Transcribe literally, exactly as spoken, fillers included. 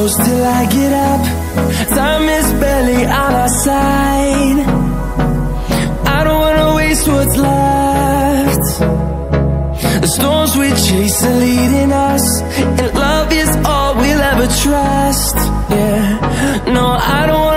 close till I get up. Time is barely on our side. I don't wanna waste what's left. The storms we chase are leading us, and love is all we'll ever trust. Yeah, no, I don't wanna